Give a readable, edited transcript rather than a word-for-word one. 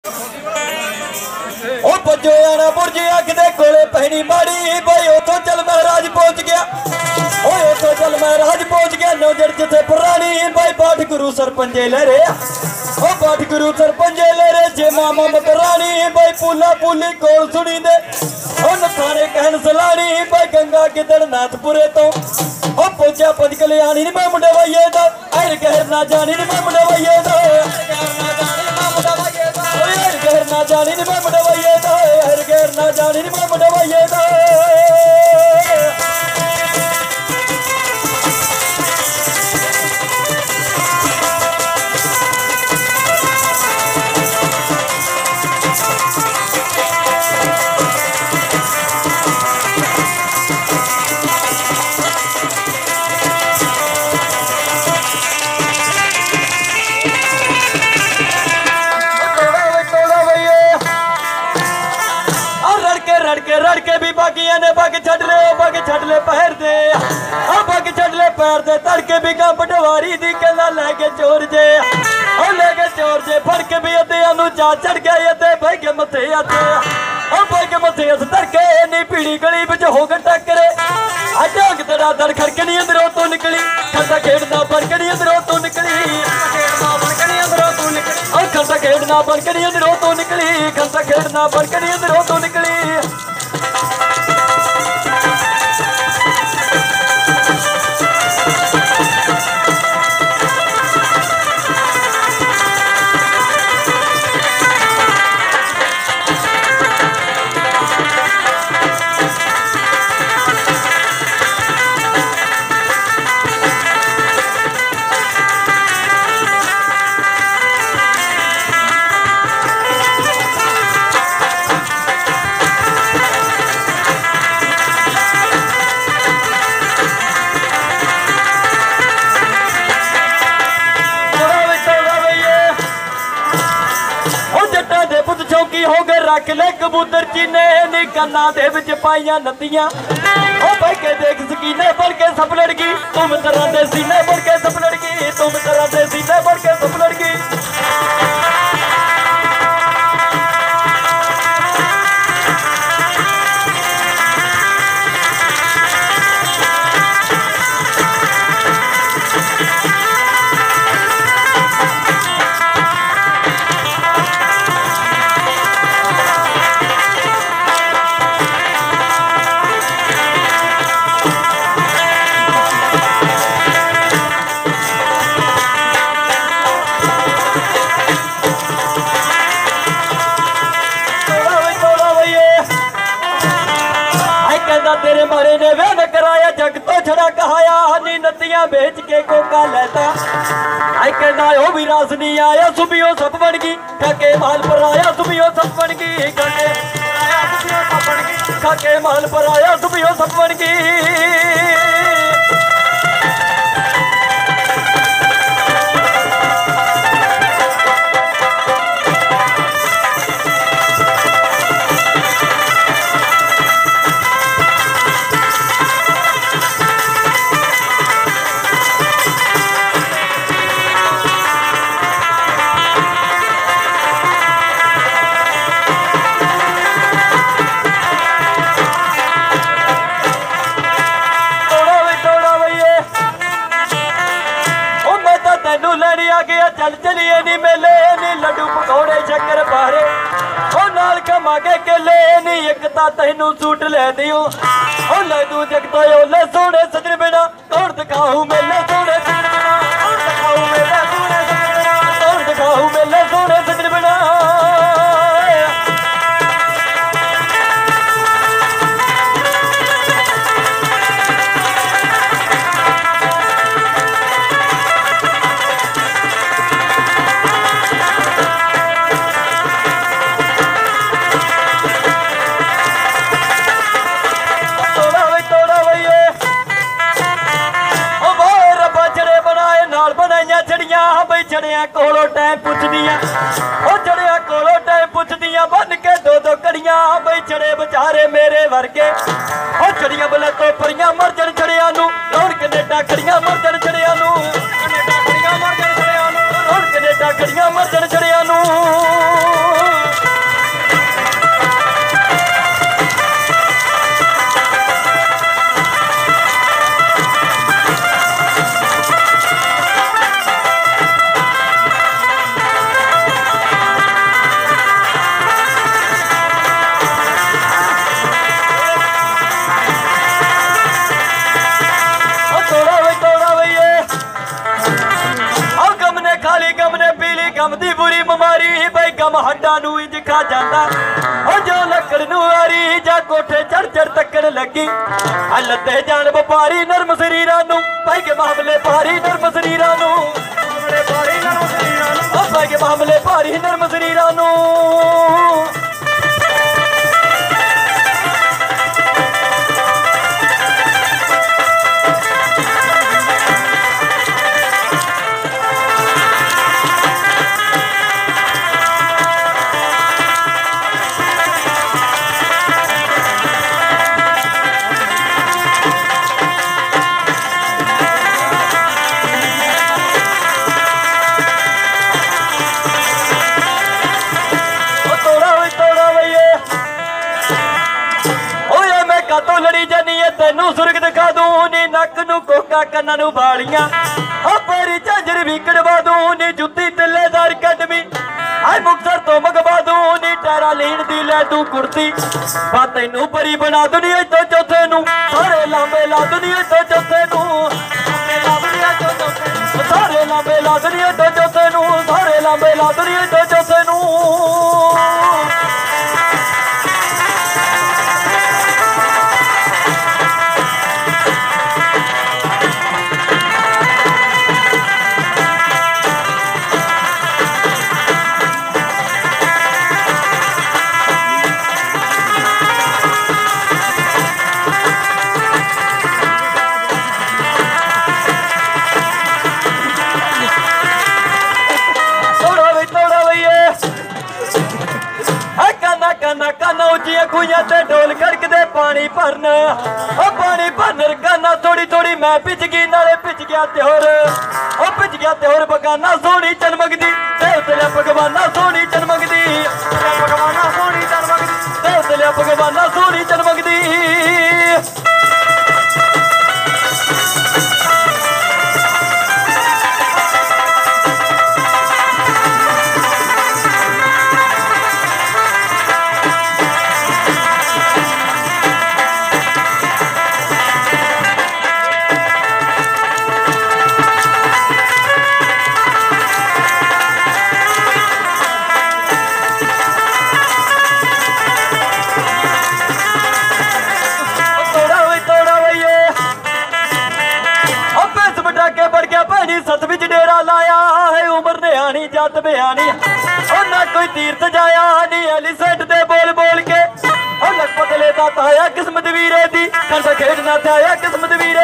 ओ भजो आना बुरजी अग दे कोले पहनी माड़ी भाई उतो चल महाराज पहुंच गया ओए उतो चल महाराज पहुंच गया नौजर जिथे पुरानी भाई पाठ गुरु सरपंजे ले रे ओ पाठ गुरु सरपंजे ले रे जे मामा मकरानी भाई पूला पूली कोल सुनी दे ओ नथाने कहन सलानी भाई गंगा किदड़ नाथपुरे तो ओ पहुंचा पद कल्याणी नी मैं मुंडे वाइये दा अर कहर ना जानी नी मैं मुंडे वाइये दा गहर ना जानी नी मैं मुंडे वाइये दा हर गहर ना जानी नी मैं मुंडे वाइये दा रड़के भी बागिया ने पग छड़ ले पैर दे पग छड़ ले पैर दे तड़के भी का पटवारी दी कहना लेके चोर जे लेके चोर जे फड़ के भी अते अनु चा चढ़ गए अते भाई के मथे अते भाई के मथे अस तड़के नी पीड़ी गली विच हो गए टक्करे अजाग तेरा दर खड़कनी अंदरों तो निकली खड़ा खेड़ना बनकनी अंदरों तो निकली खड़ा खेड़ना बनकनी अंदरों तो निकली खड़ा खेड़ना बनकनी अंदरों तो निकली हो गए रख ले कबूतर चीने नी कन्ना दे विच पाइया नदियां ओ भाई के देख सकीने बढ़ के सब लड़की तुम तरह दे सीने बढ़ के सब लड़की तुम तरह दे सीने बढ़ के सब लड़की तेरे मारे ने वे न कराया जग तो छड़ा कहाया नी नदियां बेच के कोका लेता आई कहना ओ भी रास नहीं आया सुबियो सब बन गई खाके माल पर आया सुबियो सब बन गई खाके आया सुबियो सब बन गई खाके माल पर आया सुबियो सब बन गई चल चलिए नी मेले नी लड्डू पकौड़े शक्कर पारे ओ नाल कमागे केले नी एक ता तैनू सूट ले दियो ओ ले दू जग तो ओले सोने सजन बिना कौन दिखाऊं मेले सोने सजन बिना कौन दिखाऊं मेले सोने सजन बिना कौन दिखाऊं मेले सोने सजन बिना चढ़िया कोलो टाइम पुछदियां ओ चढ़िया कोलो टाइम पुछदियां बन के दो दो कड़ियां बई चढ़े बेचारे मेरे वर्गे ओ चढ़िया बोले तो परियां मर जन चढ़िया नू लौड़ कनेडा खड़ियां मर जन चढ़िया नू कनेडा खड़ियां मर जन चढ़िया नू लौड़ कनेडा खड़ियां मर जन चढ़िया नू दम हड्डा नू इंज खा जांदा ओ जो लकड़ नू आरी जा कोठे चढ़ चढ़ तकड़ लगी आ लद्दे जान व्यापारी नरम शरीरां नू भाई के मामले भारी नरम शरीरां नू भाई के मामले भारी नरम शरीरां नू तो लड़ी जानी है तेनू सुरग दिखा दूं नी नक नू कोका कन्ना नू बालियां ओ पैरी झांजर भी कड़वा दूं नी जुत्ती तिल्लेदार कदमी आए मुक्तसर तो मंगवा दूं नी टैरा लीन दी लै तू कुर्ती बा तैनू परी बना दुनिया तो चौथे नू सारे लांबे ला दुनिया तो चौथे नू सारे लांबे ला दुनिया तो चौथे नू सारे लांबे ला दुनिया तो चौथे नू खुइयां ते ढोल खड़कदे पानी भरन ओ पानी भरन गाना थोड़ी थोड़ी मैं भिज गई नाले भिज गया त्योर ओ भिज गया त्योर बगाना सोहनी चनमगदी ते उतलिया भगवाना सोहनी चनमगदी भगवाना सोहनी चनमगदी ते उतलिया भगवाना सोहनी चनमगदी सत विच डेरा लाया है उमर ने आनी जात बयानी ना कोई तीर्थ जाया नी अली सेठ दे बोल बोल के लखपत लेता ताया किस्मत वीरे दी कर खेडना ताया किस्मत वीरे